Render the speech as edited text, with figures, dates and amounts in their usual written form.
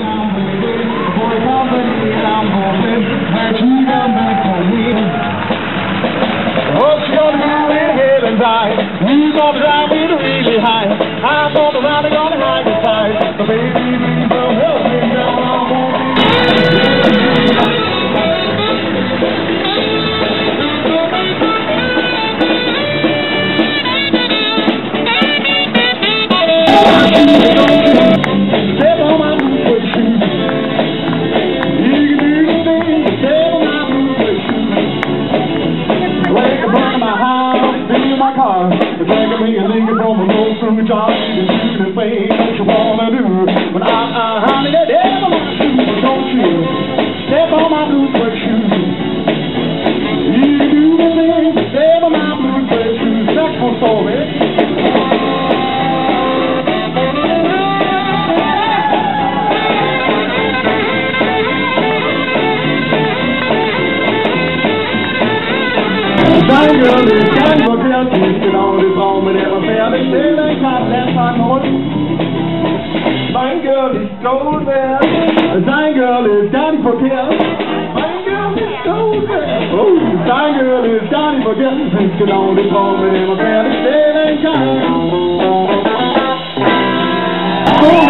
He's gonna drive me really high. I'm gonna ride, gonna hide the tide. So baby, please don't help me down. I won't be. Step on my blue suede shoes. You can do the thing, step on my blue suede shoes. Wake up on my house, feel my car. Taking me a nigga from a low through job. You do the thing that you wanna do. But honey, that devil my shoes, don't you step on my blue suede shoes. You do the thing, step on my blue suede shoes. That's for story. Shiny girl is shiny for girl, twisted on this home and never fail. They say they got that time on. Shiny girl is gold there. Shiny girl is shiny for girl. Shiny girl is gold there. Oh, shiny girl is shiny for girl, twisted on this home and never fail. They say they got.